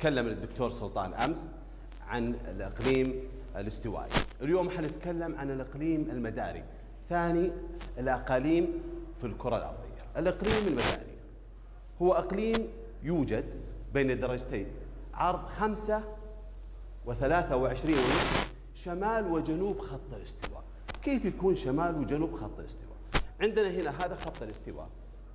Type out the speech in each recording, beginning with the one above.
تكلم الدكتور سلطان أمس عن الإقليم الاستوائي. اليوم حنتكلم عن الإقليم المداري، ثاني الأقاليم في الكرة الأرضية. الإقليم المداري هو إقليم يوجد بين درجتين عرض 25 ونصف شمال وجنوب خط الاستواء. كيف يكون شمال وجنوب خط الاستواء؟ عندنا هنا هذا خط الاستواء،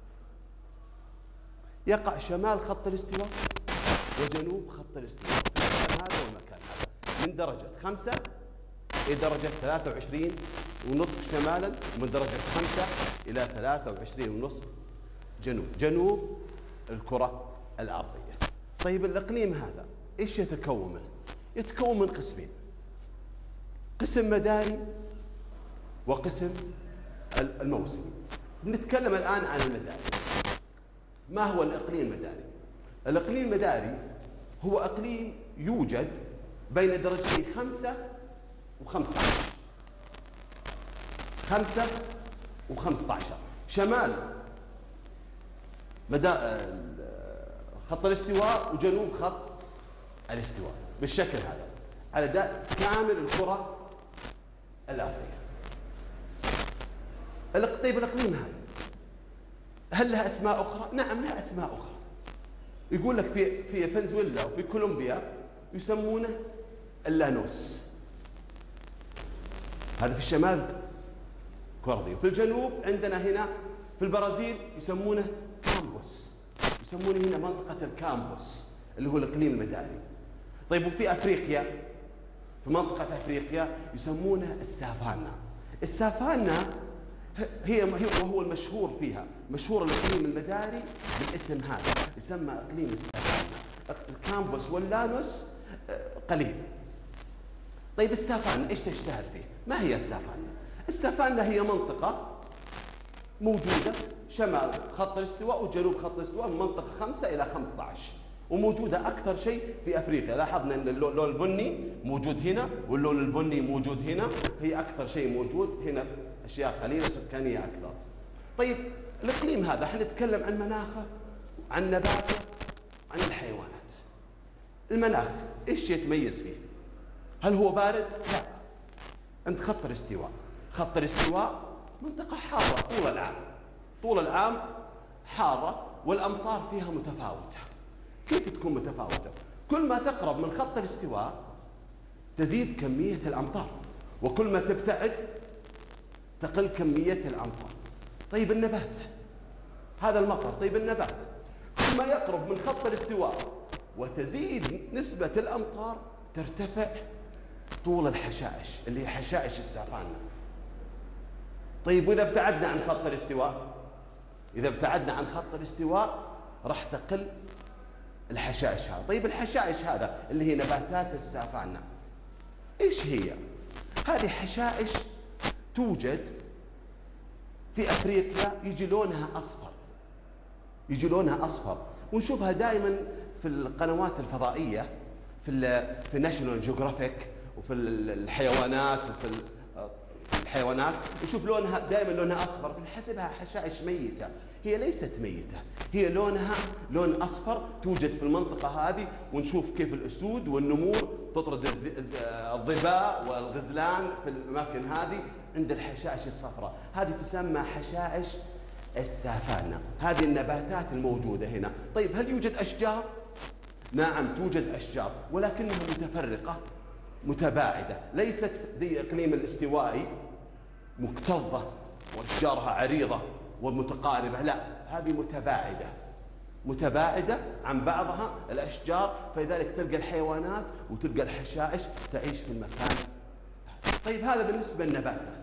يقع شمال خط الاستواء وجنوب خط الاستواء في المكان هذا والمكان هذا، من درجة 5 إلى درجة 23 ونصف شمالا، ومن درجة 5 إلى 23 ونصف جنوب الكرة الأرضية. طيب الإقليم هذا إيش يتكون منه؟ يتكون من قسمين، قسم مداري وقسم الموسمي. نتكلم الآن عن المداري. ما هو الإقليم المداري؟ الإقليم المداري هو إقليم يوجد بين درجتي 5 و15، 5 و15 شمال خط الاستواء وجنوب خط الاستواء بالشكل هذا على كامل الكرة الأرضية. طيب الإقليم هذا هل لها أسماء أخرى؟ نعم لها أسماء أخرى. يقول لك في فنزويلا وفي كولومبيا يسمونه اللانوس، هذا في الشمال الكرة الأرضية. في الجنوب عندنا هنا في البرازيل يسمونه كامبوس، يسمونه هنا منطقة الكامبوس اللي هو الإقليم المداري. طيب وفي أفريقيا، في منطقة أفريقيا يسمونه السافانا. السافانا وهو المشهور فيها، مشهور الإقليم المداري بالاسم هذا، يسمى إقليم السافانا. الكامبوس واللانوس قليل. طيب السافانا إيش تشتهر فيه؟ ما هي السافانا؟ السافانا هي منطقة موجودة شمال خط الاستواء وجنوب خط الاستواء من منطقة 5 إلى 15، وموجودة أكثر شيء في أفريقيا. لاحظنا أن اللون البني موجود هنا واللون البني موجود هنا، هي أكثر شيء موجود هنا، أشياء قليلة سكانية أكثر. طيب الإقليم هذا حنتكلم عن مناخه، عن نباته، عن الحيوانات. المناخ إيش يتميز فيه؟ هل هو بارد؟ لا. عند خط الاستواء، خط الاستواء منطقة حارة طول العام، طول العام حارة، والأمطار فيها متفاوتة. كيف تكون متفاوتة؟ كل ما تقرب من خط الاستواء تزيد كمية الأمطار، وكل ما تبتعد تقل كمية الأمطار. طيب النبات، هذا المطر. طيب النبات كل ما يقرب من خط الاستواء وتزيد نسبة الأمطار ترتفع طول الحشائش اللي هي حشائش السافانا. طيب وإذا ابتعدنا عن خط الاستواء، إذا ابتعدنا عن خط الاستواء راح تقل الحشائش هذا. طيب الحشائش هذا اللي هي نباتات السافانا إيش هي؟ هذه حشائش توجد في أفريقيا، يجي لونها أصفر، يجي لونها أصفر، ونشوفها دائما في القنوات الفضائية، في ناشونال جيوغرافيك وفي الحيوانات، وفي الحيوانات نشوف لونها دائما لونها أصفر، بنحسبها حشائش ميتة. هي ليست ميتة، هي لونها لون أصفر، توجد في المنطقة هذه، ونشوف كيف الأسود والنمور تطرد الظباء والغزلان في الأماكن هذه عند الحشائش الصفراء. هذه تسمى حشائش السافانا، هذه النباتات الموجودة هنا. طيب هل يوجد أشجار؟ نعم توجد أشجار، ولكنها متفرقة متباعدة، ليست زي إقليم الاستوائي مكتظة وأشجارها عريضة ومتقاربة، لا، هذه متباعدة عن بعضها الأشجار، فلذلك تلقى الحيوانات وتلقى الحشائش تعيش في المكان. طيب هذا بالنسبة للنباتات.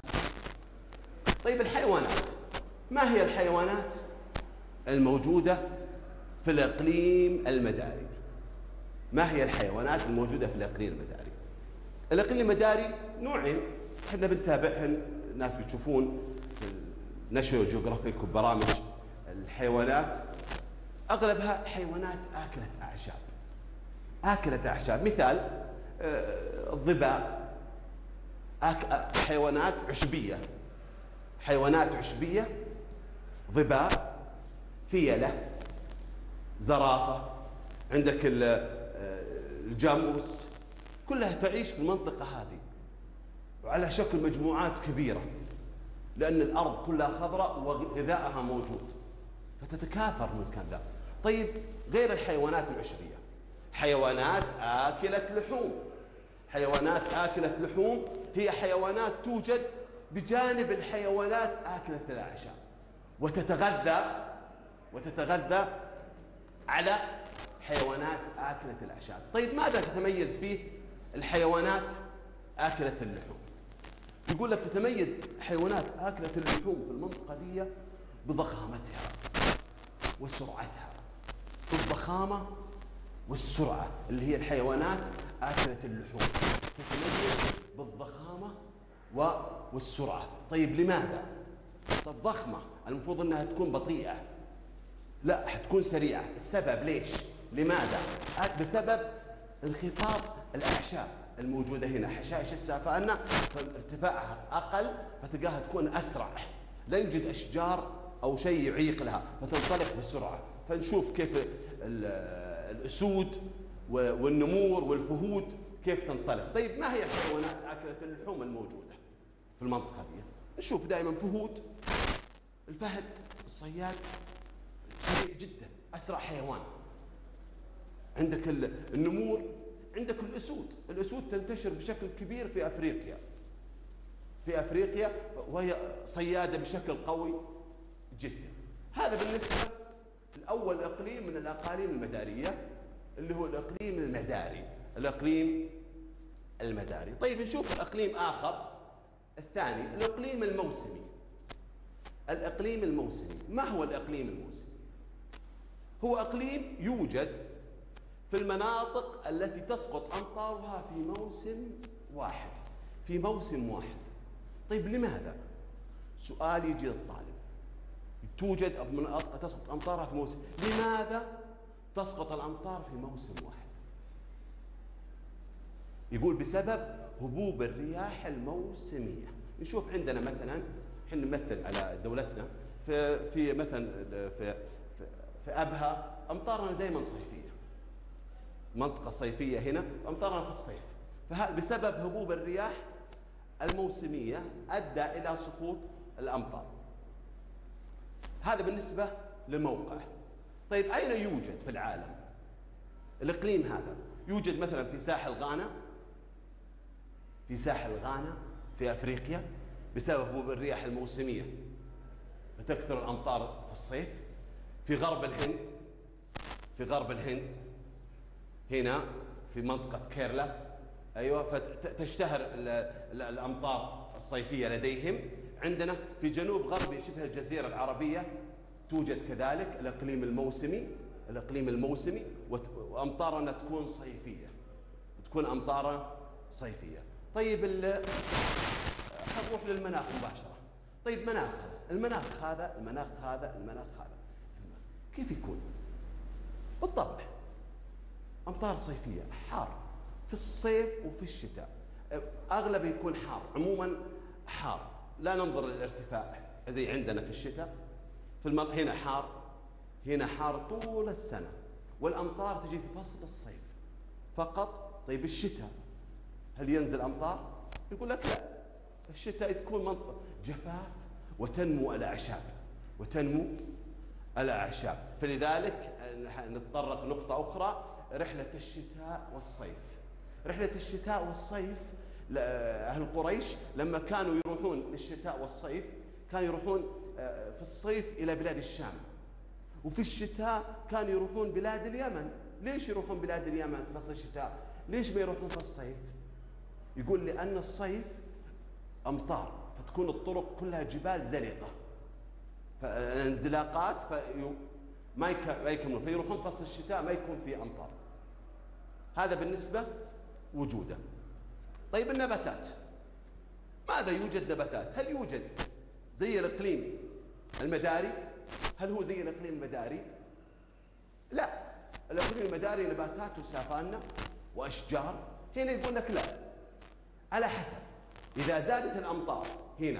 طيب الحيوانات، ما هي الحيوانات الموجودة في الإقليم المداري؟ ما هي الحيوانات الموجودة في الإقليم المداري؟ الإقليم المداري نوعين احنا بنتابعهن، الناس بتشوفون في ناشونال جيوغرافيك وبرامج الحيوانات، أغلبها حيوانات آكلة أعشاب. مثال الظباء، حيوانات عشبية، ظباء، فيلة، زرافة. عندك الجاموس، كلها تعيش في المنطقة هذه وعلى شكل مجموعات كبيرة، لأن الأرض كلها خضراء وغذائها موجود، فتتكاثر من المكان ذا. طيب غير الحيوانات العشرية، حيوانات آكلة لحوم. حيوانات آكلة لحوم هي حيوانات توجد بجانب الحيوانات آكلة الأعشاب، وتتغذى على حيوانات آكلة الأعشاب. طيب ماذا تتميز فيه الحيوانات آكلة اللحوم؟ يقول لك تتميز حيوانات آكلة اللحوم في المنطقة دي بضخامتها وسرعتها. الضخامة والسرعة اللي هي الحيوانات آكلة اللحوم تتميز بالضخامة والسرعة. طيب لماذا؟ طب ضخمة المفروض أنها تكون بطيئة، لا حتكون سريعة. السبب ليش؟ لماذا؟ بسبب انخفاض الأعشاب الموجودة هنا، حشائش السافانة فارتفاعها أقل فتلقاها تكون أسرع، لا يوجد أشجار أو شيء يعيق لها فتنطلق بسرعة. فنشوف كيف الأسود والنمور والفهود كيف تنطلق. طيب ما هي الحيوانات آكلة اللحوم الموجودة في المنطقة دي؟ نشوف دائما فهود، الفهد، الصياد سريع جدا، أسرع حيوان. عندك النمور، عندك الأسود تنتشر بشكل كبير في أفريقيا وهي صيادة بشكل قوي جدا. هذا بالنسبة الأول إقليم من الأقاليم المدارية اللي هو الإقليم المداري. طيب نشوف إقليم آخر، الثاني الإقليم الموسمي. ما هو الإقليم الموسمي؟ هو إقليم يوجد في المناطق التي تسقط أمطارها في موسم واحد. طيب لماذا؟ سؤال يجي للطالب، توجد مناطق تسقط أمطارها في موسم، لماذا تسقط الأمطار في موسم واحد؟ يقول بسبب هبوب الرياح الموسمية. نشوف عندنا مثلا، احنا نمثل على دولتنا في مثلا في أبها أمطارنا دائما صيفية، منطقة صيفية هنا، أمطارنا في الصيف. بسبب هبوب الرياح الموسمية أدى إلى سقوط الأمطار. هذا بالنسبة للموقع. طيب أين يوجد في العالم الإقليم هذا؟ يوجد مثلا في ساحل غانا في أفريقيا بسبب هبوب الرياح الموسمية فتكثر الأمطار في الصيف. في غرب الهند هنا في منطقة كيرلا، أيوة، فتشتهر الأمطار الصيفية لديهم. عندنا في جنوب غرب شبه الجزيرة العربية توجد كذلك الإقليم الموسمي وأمطارنا تكون صيفية. طيب نروح للمناخ مباشرة. طيب المناخ هذا كيف يكون؟ بالطبع أمطار صيفية، حار في الصيف وفي الشتاء، أغلب يكون حار، عموما حار، لا ننظر للارتفاع زي عندنا في الشتاء. هنا حار طول السنة، والأمطار تجي في فصل الصيف فقط. طيب الشتاء هل ينزل أمطار؟ يقول لك لا، الشتاء تكون منطقة جفاف وتنمو الأعشاب. فلذلك نتطرق نقطة أخرى، رحلة الشتاء والصيف. أهل قريش لما كانوا يروحون للشتاء والصيف كانوا يروحون في الصيف إلى بلاد الشام، وفي الشتاء كانوا يروحون بلاد اليمن. ليش يروحون بلاد اليمن في فصل الشتاء؟ ليش ما يروحون في الصيف؟ يقول لأن الصيف أمطار، فتكون الطرق كلها جبال زلقة، فالانزلاقات ما يكملون، فيروحون فصل الشتاء ما يكون فيه أمطار. هذا بالنسبة وجوده. طيب النباتات، ماذا يوجد نباتات؟ هل يوجد زي الإقليم المداري؟ هل هو زي الإقليم المداري؟ لا، الإقليم المداري نباتات وسافانا وأشجار. هنا يقول لك لا، على حسب، إذا زادت الأمطار هنا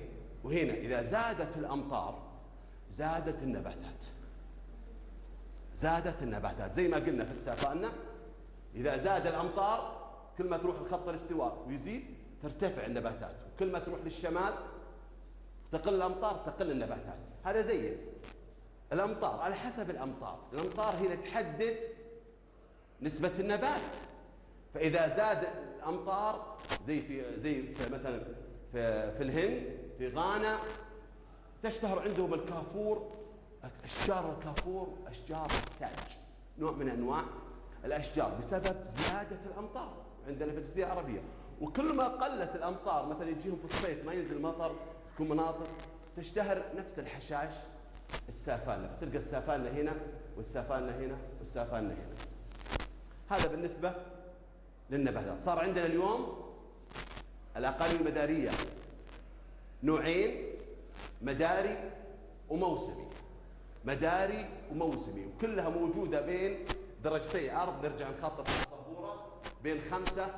وهنا إذا زادت الأمطار زادت النباتات، زادت النباتات. زي ما قلنا في السافانا، إذا زاد الأمطار كل ما تروح لخط الاستواء ويزيد ترتفع النباتات، وكل ما تروح للشمال تقل الأمطار تقل النباتات. هذا زي الأمطار، على حسب الأمطار هي اللي تحدد نسبة النبات. فإذا زاد الأمطار زي في مثلا في الهند، في غانا، تشتهر عندهم الكافور، أشجار الكافور، أشجار الساج، نوع من أنواع الأشجار، بسبب زيادة الأمطار عندنا في الجزيرة العربية. وكل ما قلت الأمطار، مثلا يجيهم في الصيف ما ينزل مطر في مناطق، تشتهر نفس الحشائش السافانة، فتلقى السافانة هنا والسافانة هنا والسافانة هنا. هذا بالنسبة للنباتات. صار عندنا اليوم الأقاليم المدارية نوعين، مداري وموسمي. مداري وموسمي، وكلها موجودة بين درجتي عرض، نرجع نخطط السبورة، بين 5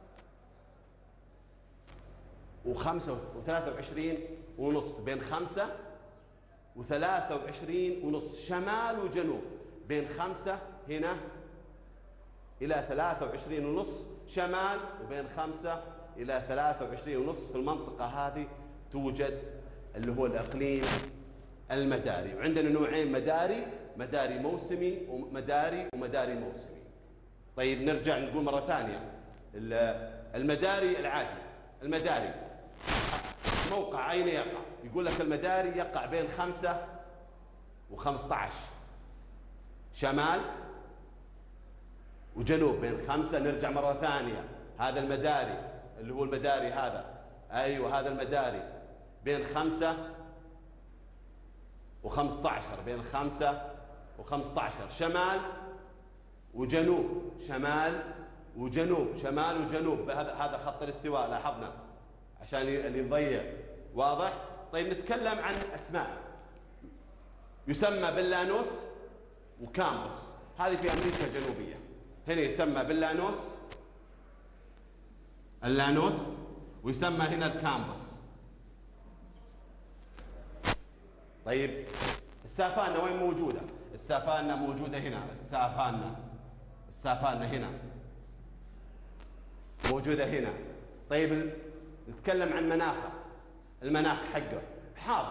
و23.5، بين 5 و23.5 شمال وجنوب، بين 5 هنا إلى 23.5 شمال، وبين 5 إلى 23.5 في المنطقة هذه توجد اللي هو الإقليم المداري. وعندنا نوعين مداري موسمي ومداري موسمي. طيب نرجع نقول مرة ثانية، المداري العادي، المداري موقع أين يقع؟ يقول لك المداري يقع بين 5 و15 شمال وجنوب، بين 5. نرجع مرة ثانية، هذا المداري اللي هو المداري هذا، أيوة هذا المداري بين 5 و15، بين 5 و15 شمال وجنوب، شمال وجنوب. هذا خط الاستواء، لاحظنا عشان اللي يضيع واضح. طيب نتكلم عن أسماء، يسمى بلانوس وكامبوس، هذه في أمريكا الجنوبية. هنا يسمى اللانوس، ويسمى هنا الكامبوس. طيب السافانا وين موجودة؟ السافانا موجودة هنا، السافانا هنا موجودة هنا. طيب نتكلم عن مناخه، المناخ حقه حار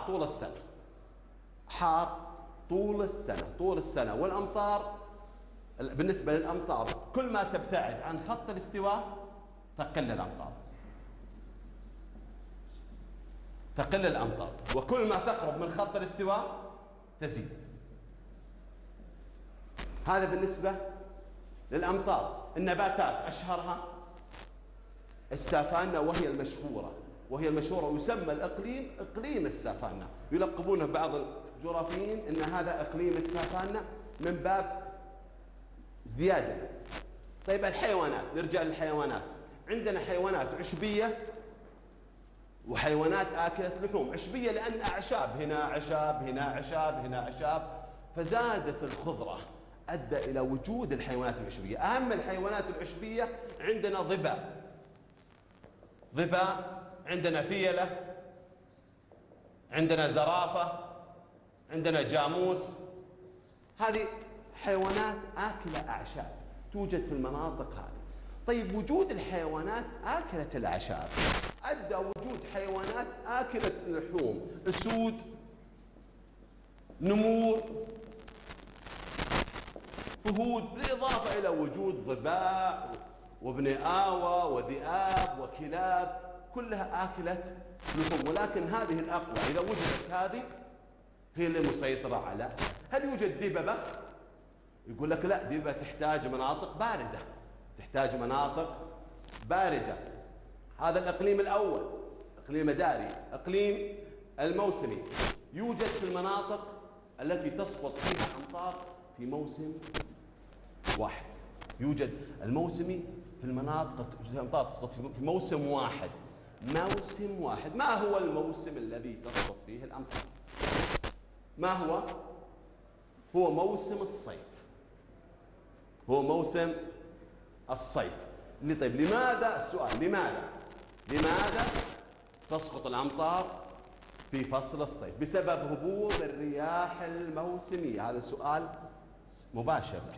طول السنة، والأمطار بالنسبة للأمطار كل ما تبتعد عن خط الاستواء تقل الأمطار، وكل ما تقرب من خط الاستواء تزيد. هذا بالنسبة للأمطار. النباتات أشهرها السافانا، وهي المشهورة، ويسمى الإقليم إقليم السافانا، يلقبونه بعض الجغرافيين أن هذا إقليم السافانا من باب ازدياده. طيب الحيوانات، نرجع للحيوانات. عندنا حيوانات عشبية وحيوانات آكلة لحوم. عشبية لأن أعشاب، هنا أعشاب، فزادت الخضرة أدى إلى وجود الحيوانات العشبية. أهم الحيوانات العشبية عندنا ظباء، عندنا فيلة، عندنا زرافة، عندنا جاموس. هذه حيوانات آكلة أعشاب توجد في المناطق هذه. طيب وجود الحيوانات آكلة الأعشاب أدى وجود حيوانات آكلة لحوم، أسود، نمور، فهود، بالإضافة إلى وجود ظباء وابن آوى وذئاب وكلاب، كلها آكلة لحوم. ولكن هذه الأقوى إذا وجدت هذه هي اللي مسيطرة على. هل يوجد دببة؟ يقول لك لا، دببة تحتاج مناطق باردة. هذا الإقليم الأول، إقليم مداري. إقليم الموسمي يوجد في المناطق التي تسقط فيها أمطار في موسم واحد. يوجد الموسمي في المناطق الأمطار تسقط في موسم واحد. ما هو الموسم الذي تسقط فيه الأمطار؟ ما هو؟ هو موسم الصيف. طيب لماذا؟ السؤال لماذا تسقط الأمطار في فصل الصيف؟ بسبب هبوط الرياح الموسمية. هذا مباشر لك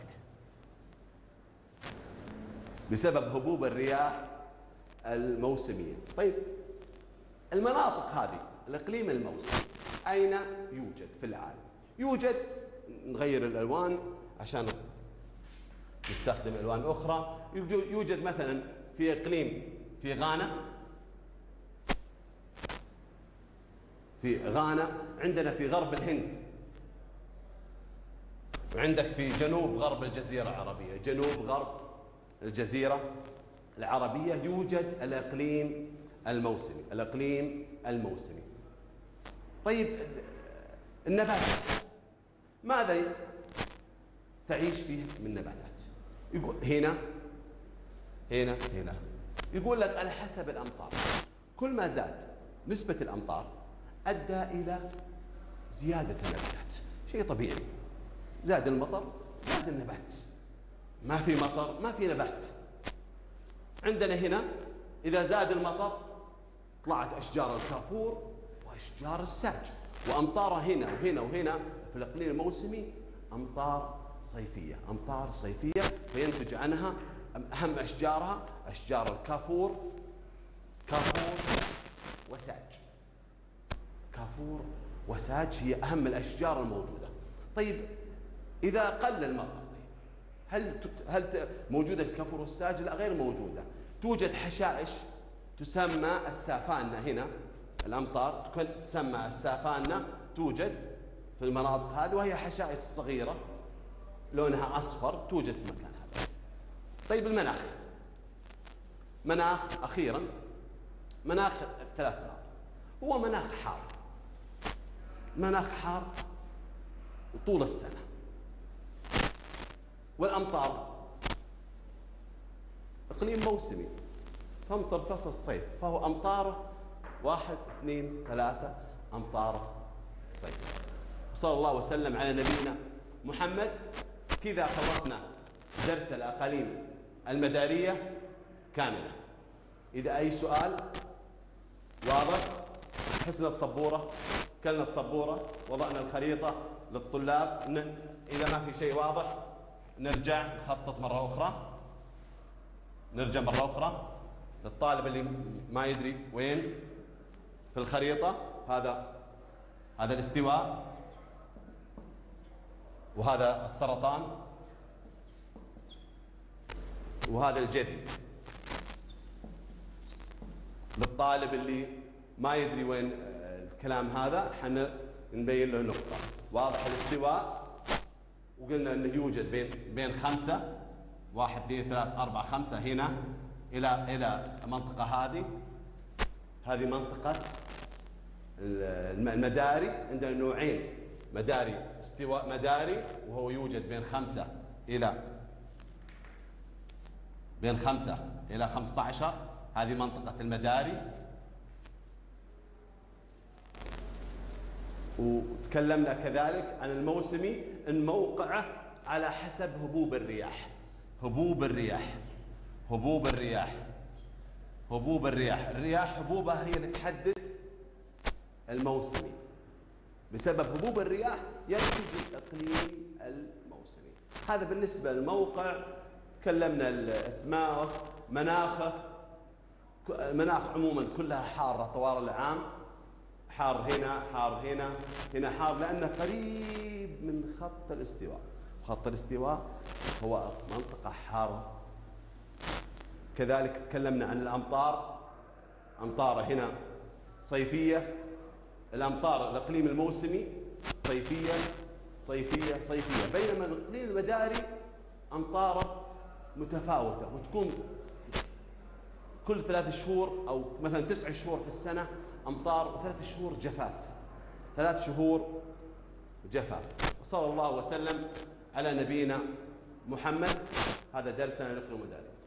بسبب هبوب الرياح الموسمية. طيب المناطق هذه، الإقليم الموسمي أين يوجد في العالم؟ يوجد، نغير الألوان عشان نستخدم ألوان أخرى. يوجد مثلا في إقليم في غانا، عندنا في غرب الهند، وعندك في جنوب غرب الجزيرة العربية، جنوب غرب الجزيرة العربية يوجد الإقليم الموسمي، الإقليم الموسمي. طيب النباتات ماذا تعيش فيه من نباتات؟ يقول هنا يقول لك على حسب الأمطار، كل ما زاد نسبة الأمطار أدى إلى زيادة النباتات، شيء طبيعي. زاد المطر زاد النبات، ما في مطر ما في نبات. عندنا هنا إذا زاد المطر طلعت أشجار الكافور وأشجار الساج، وأمطار هنا وهنا وهنا. في الإقليم الموسمي أمطار صيفية، فينتج عنها أهم أشجارها أشجار الكافور، كافور وساج هي أهم الأشجار الموجودة. طيب إذا قل المطر، هل موجودة الكافور والساج؟ لا، غير موجودة. توجد حشائش تسمى السافانة. هنا الأمطار تسمى السافانة، توجد في المناطق هذه، وهي حشائش صغيرة لونها أصفر توجد في المكان هذا. طيب المناخ أخيرا، مناخ الثلاث مناطق هو مناخ حار طول السنة، والأمطار إقليم موسمي، تمطر فصل الصيف، فهو أمطاره 1 2 3 أمطار صيف. صلى الله وسلم على نبينا محمد. كذا خلصنا درس الأقاليم المدارية كاملة. إذا أي سؤال واضح، حسنا السبورة، كلنا السبورة، وضعنا الخريطة للطلاب. إذا ما في شيء واضح نرجع نخطط مرة أخرى. للطالب اللي ما يدري وين في الخريطة، هذا الاستواء، وهذا السرطان، وهذا الجدي. للطالب اللي ما يدري وين الكلام هذا، حنا نبين له نقطة. واضح الاستواء، وقلنا انه يوجد بين 5 1 2 3 4 5 هنا الى المنطقة هذه منطقة المداري. عندنا نوعين، مداري استواء مداري، وهو يوجد بين 5 إلى 15. هذه منطقة المداري. وتكلمنا كذلك عن الموسمي ان موقعه على حسب هبوب الرياح. الرياح هبوبها هي اللي تحدد الموسمي. بسبب هبوب الرياح ينتج الإقليم الموسمي. هذا بالنسبة للموقع. تكلمنا الأسماء، مناخه. المناخ عموما كلها حارة طوال العام، حار هنا حار هنا حار، لأنه قريب من خط الاستواء. خط الاستواء هو منطقة حارة. كذلك تكلمنا عن الأمطار. أمطار هنا صيفية. الأمطار الإقليم الموسمي صيفية، بينما الإقليم المداري أمطاره متفاوتة، وتكون كل 3 شهور أو مثلا 9 شهور في السنة أمطار، و3 شهور جفاف. 3 شهور جفاف. وصلى الله وسلم على نبينا محمد. هذا درسنا للإقليم المداري.